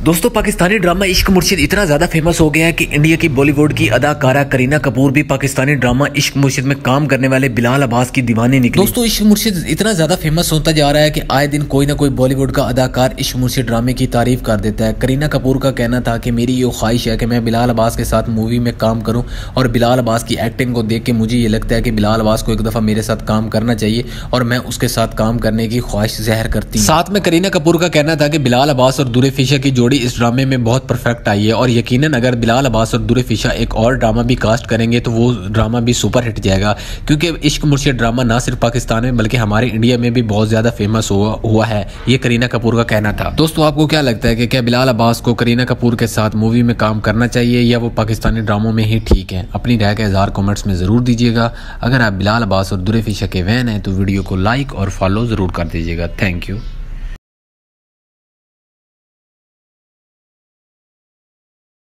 दोस्तों पाकिस्तानी ड्रामा इश्क मुर्शिद इतना ज्यादा फेमस हो गया है कि इंडिया की बॉलीवुड की अदाकारा करीना कपूर भी पाकिस्तानी ड्रामा इश्क मुर्शिद में काम करने वाले बिलाल अब्बास की दीवानी निकली। दोस्तों इश्क मुर्शिद इतना ज्यादा फेमस होता जा रहा है कि आए दिन कोई ना कोई बॉलीवुड का अदाकार इश्क मुर्शिद ड्रामे की तारीफ कर देता है। करीना कपूर का कहना था कि मेरी ये ख्वाहिश है कि मैं बिलाल अब्बास के साथ मूवी में काम करूं और बिलाल अब्बास की एक्टिंग को देख के मुझे ये लगता है कि बिलाल अब्बास को एक दफा मेरे साथ काम करना चाहिए और मैं उसके साथ काम करने की ख्वाहिश ज़ाहिर करती हूं। साथ में करीना कपूर का कहना था कि बिलाल अब्बास और दुरे फिशा की जोड़ी इस ड्रामे में बहुत परफेक्ट आई है और यकीनन अगर बिलाल अब्बास और दुरे फिशा एक और ड्रामा भी कास्ट करेंगे तो वो ड्रामा भी सुपर हिट जाएगा, क्योंकि इश्क मुर्शिद ड्रामा ना सिर्फ पाकिस्तान में बल्कि हमारे इंडिया में भी बहुत ज्यादा फेमस हुआ है। ये करीना कपूर का कहना था। दोस्तों आपको क्या लगता है कि क्या बिलाल अब्बास को करीना कपूर के साथ मूवी में काम करना चाहिए या वो पाकिस्तानी ड्रामों में ही ठीक है? अपनी राय का इज़हार कमेंट्स में जरूर दीजिएगा। अगर आप बिलाल अब्बास और दुरे फिशा के फैन हैं तो वीडियो को लाइक और फॉलो जरूर कर दीजिएगा। Thank you.